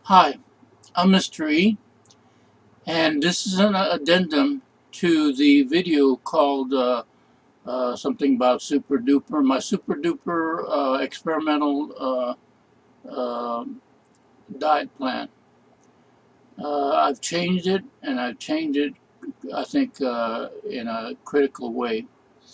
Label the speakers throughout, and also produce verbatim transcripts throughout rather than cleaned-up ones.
Speaker 1: Hi, I'm Mister E, and this is an addendum to the video called uh, uh, something about Super Duper, my Super Duper uh, experimental uh, uh, diet plan. Uh, I've changed it, and I've changed it, I think, uh, in a critical way.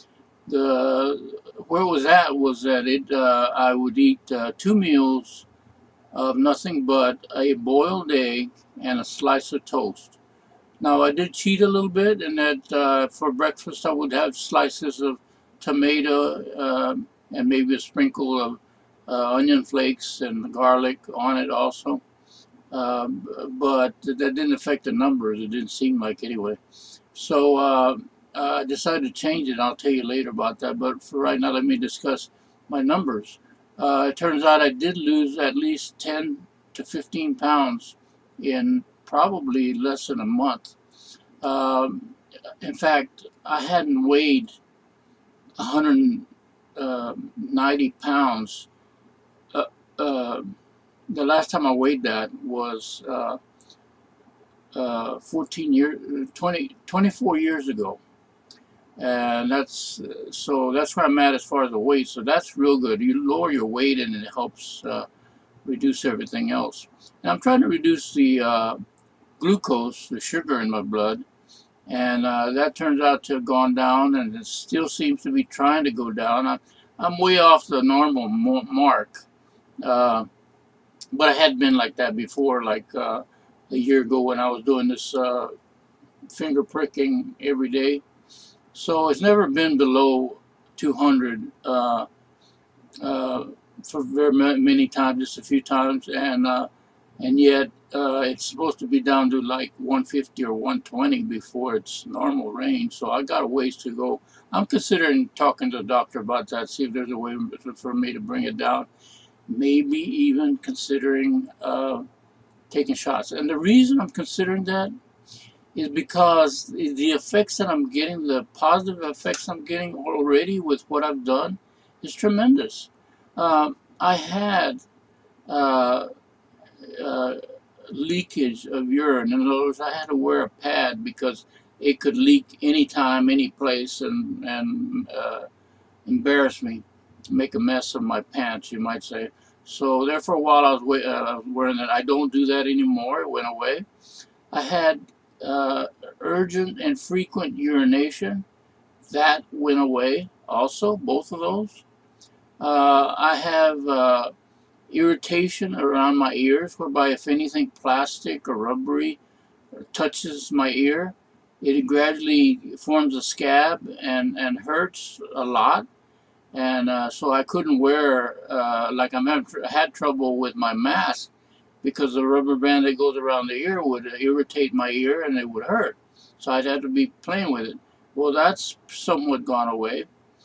Speaker 1: The Where it was at was that it uh, I would eat uh, two meals of nothing but a boiled egg and a slice of toast. Now I did cheat a little bit in that uh, for breakfast I would have slices of tomato uh, and maybe a sprinkle of uh, onion flakes and garlic on it also. Um, but that didn't affect the numbers. It didn't seem like anyway. So uh, I decided to change it. I'll tell you later about that. But for right now, let me discuss my numbers. Uh, it turns out I did lose at least ten to fifteen pounds in probably less than a month. Um, in fact, I hadn't weighed one hundred ninety pounds. Uh, uh, the last time I weighed that was uh, uh, fourteen years, twenty, twenty-four years ago. And that's so that's where I'm at as far as the weight. So that's real good. You lower your weight and it helps uh, reduce everything else. And I'm trying to reduce the uh, glucose, the sugar in my blood, and uh, that turns out to have gone down, and it still seems to be trying to go down. I, I'm way off the normal mark, uh, but I had been like that before, like uh, a year ago when I was doing this uh, finger pricking every day. So it's never been below two hundred uh, uh, for very many times, just a few times, and uh, and yet uh, it's supposed to be down to like one fifty or one twenty before its normal range. So I got a ways to go. I'm considering talking to the doctor about that, see if there's a way for me to bring it down. Maybe even considering uh, taking shots. And the reason I'm considering that is because the effects that I'm getting, the positive effects I'm getting already with what I've done, is tremendous. Um, I had uh, uh, leakage of urine. In other words, I had to wear a pad because it could leak anytime, any place, and and uh, embarrass me, make a mess of my pants, you might say. So there for a while I was, uh, wearing that. I don't do that anymore. It went away. I had uh, urgent and frequent urination. That went away also, both of those. Uh, I have uh, irritation around my ears, whereby if anything plastic or rubbery touches my ear, it gradually forms a scab and, and hurts a lot. And uh, so I couldn't wear, uh, like I'm having, had trouble with my mask because the rubber band that goes around the ear would irritate my ear and it would hurt. So I'd have to be playing with it. Well, that's somewhat gone away.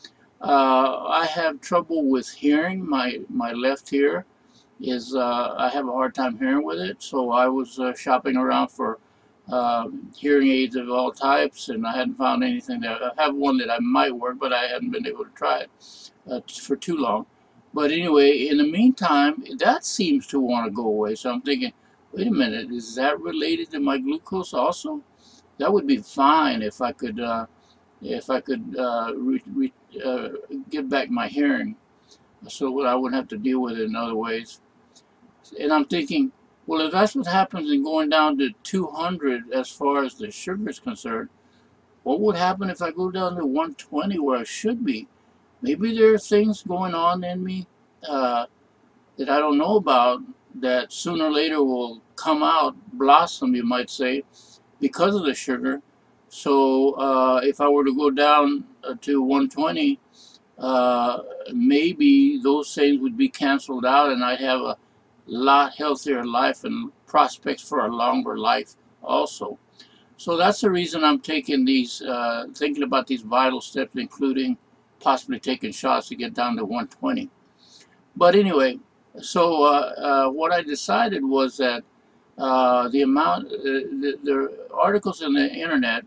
Speaker 1: Uh, I have trouble with hearing. My my left ear is uh, I have a hard time hearing with it. So I was uh, shopping around for uh, hearing aids of all types, and I hadn't found anything that I have one that I might work, but I hadn't been able to try it uh, for too long. But anyway, in the meantime, that seems to want to go away. So I'm thinking, wait a minute, is that related to my glucose also? That would be fine if I could, uh, if I could uh, re, re, uh, get back my hearing, so I wouldn't have to deal with it in other ways. And I'm thinking, well, if that's what happens in going down to two hundred as far as the sugar is concerned, what would happen if I go down to one twenty where I should be? Maybe there are things going on in me uh, that I don't know about that sooner or later will come out, blossom, you might say, because of the sugar. So uh, if I were to go down uh, to one twenty, uh, maybe those things would be canceled out and I'd have a lot healthier life and prospects for a longer life also. So that's the reason I'm taking these, uh, thinking about these vital steps, including possibly taking shots to get down to one twenty. But anyway, so uh, uh, what I decided was that uh, the amount, uh, the, the articles in the internet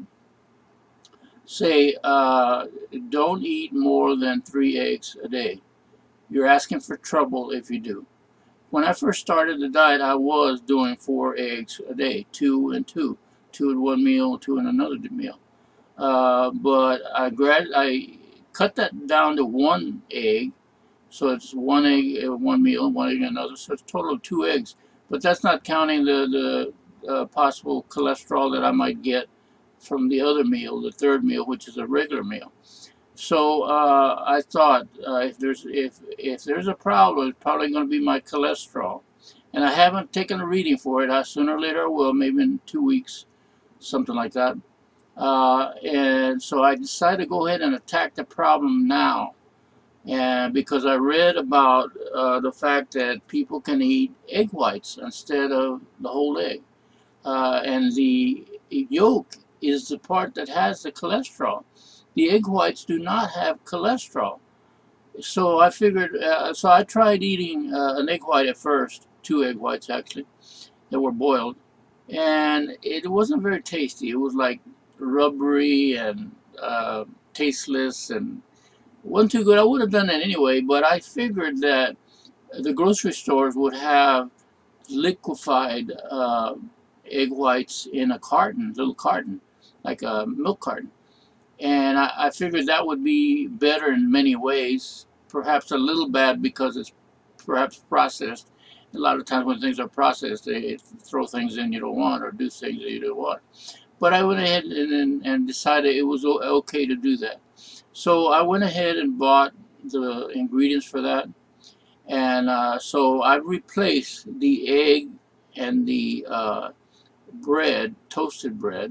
Speaker 1: say uh, don't eat more than three eggs a day. You're asking for trouble if you do. When I first started the diet, I was doing four eggs a day, two and two, two in one meal, two in another meal. Uh, but I grad I cut that down to one egg, so it's one egg in one meal, one egg in another, so it's a total of two eggs. But that's not counting the the uh, possible cholesterol that I might get from the other meal, the third meal, which is a regular meal. So uh, I thought uh, if there's if if there's a problem, it's probably going to be my cholesterol, and I haven't taken a reading for it. I sooner or later I will, maybe in two weeks, something like that. Uh, and so I decided to go ahead and attack the problem now, and because I read about uh, the fact that people can eat egg whites instead of the whole egg, uh, and the yolk is the part that has the cholesterol. The egg whites do not have cholesterol. So I figured, uh, so I tried eating uh, an egg white at first, two egg whites actually, that were boiled, and it wasn't very tasty. It was like rubbery and uh, tasteless and wasn't too good. I would have done it anyway, but I figured that the grocery stores would have liquefied uh, egg whites in a carton, little carton, like a milk carton. And I, I figured that would be better in many ways. Perhaps a little bad because it's perhaps processed. A lot of times when things are processed, they throw things in you don't want or do things that you don't want. But I went ahead and, and, and decided it was okay to do that. So I went ahead and bought the ingredients for that. And uh, so I replaced the egg and the uh, bread, toasted bread,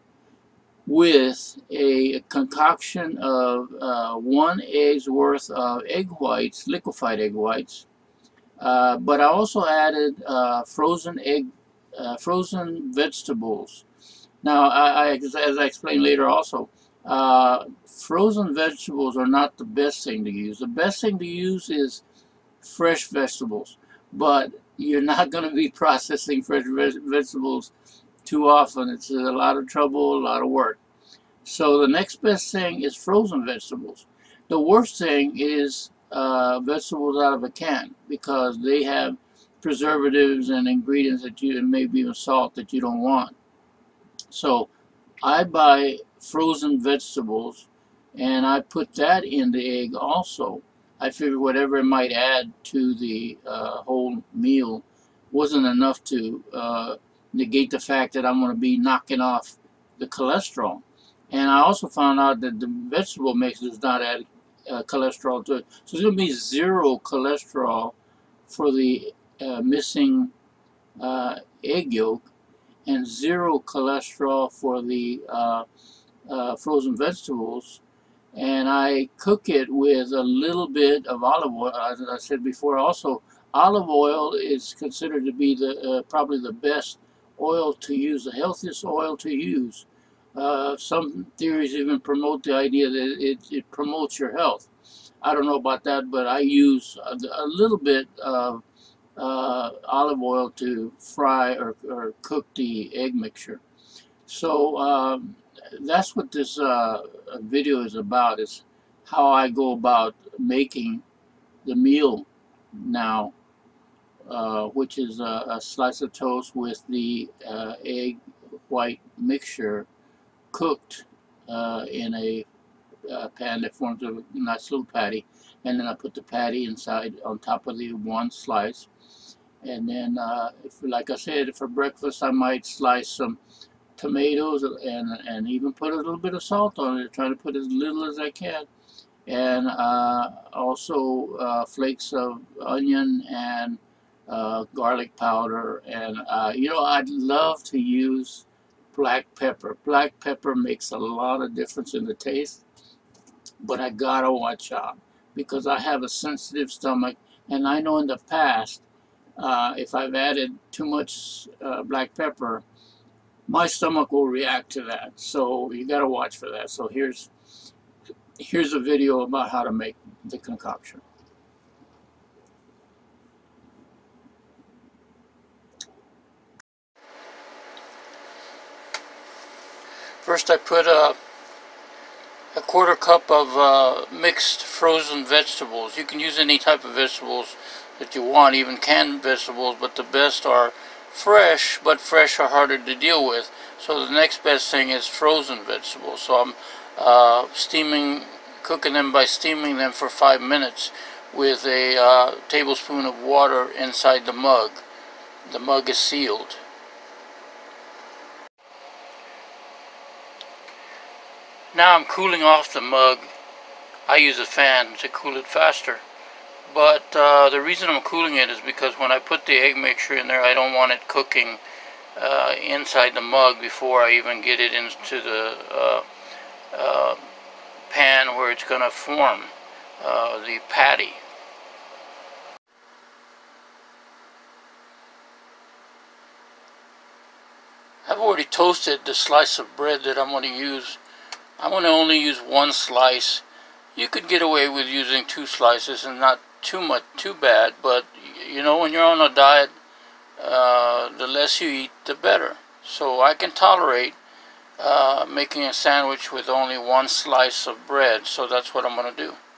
Speaker 1: with a concoction of uh, one egg's worth of egg whites, liquefied egg whites. Uh, but I also added uh, frozen egg, uh, frozen vegetables. Now, I, I, as I explained later also, uh, frozen vegetables are not the best thing to use. The best thing to use is fresh vegetables, but you're not going to be processing fresh vegetables too often. It's a lot of trouble, a lot of work. So the next best thing is frozen vegetables. The worst thing is uh, vegetables out of a can because they have preservatives and ingredients that you, and maybe even salt that you don't want. So I buy frozen vegetables and I put that in the egg also. I figured whatever it might add to the uh, whole meal wasn't enough to uh, negate the fact that I'm going to be knocking off the cholesterol. And I also found out that the vegetable mix does not add uh, cholesterol to it. So it's going to be zero cholesterol for the uh, missing uh, egg yolk and zero cholesterol for the uh, uh, frozen vegetables. And I cook it with a little bit of olive oil. As I said before, also olive oil is considered to be the uh, probably the best oil to use, the healthiest oil to use. Uh, some theories even promote the idea that it, it promotes your health. I don't know about that, but I use a, a little bit of uh, olive oil to fry or, or cook the egg mixture. So um, that's what this uh, video is about, is how I go about making the meal now, uh, which is a, a slice of toast with the uh, egg white mixture cooked uh, in a uh, pan that forms a nice little patty, and then I put the patty inside on top of the one slice. And then, uh, if, like I said, for breakfast I might slice some tomatoes and and even put a little bit of salt on it, try to put as little as I can, and uh, also uh, flakes of onion and uh, garlic powder. And uh, you know, I'd love to use black pepper. Black pepper makes a lot of difference in the taste, but I gotta watch out because I have a sensitive stomach, and I know in the past uh, if I've added too much uh, black pepper, my stomach will react to that. So you gotta watch for that. So here's here's a video about how to make the concoction. First I put a, a quarter cup of uh, mixed frozen vegetables. You can use any type of vegetables that you want, even canned vegetables, but the best are fresh, but fresh are harder to deal with. So the next best thing is frozen vegetables. So I'm uh, steaming, cooking them by steaming them for five minutes with a uh, tablespoon of water inside the mug. The mug is sealed. Now I'm cooling off the mug. I use a fan to cool it faster. But uh, the reason I'm cooling it is because when I put the egg mixture in there, I don't want it cooking uh, inside the mug before I even get it into the uh, uh, pan where it's going to form uh, the patty. I've already toasted the slice of bread that I'm going to use. I'm going to only use one slice. You could get away with using two slices and not too much, too bad, but you know, when you're on a diet, uh, the less you eat, the better. So I can tolerate uh, making a sandwich with only one slice of bread, so that's what I'm going to do.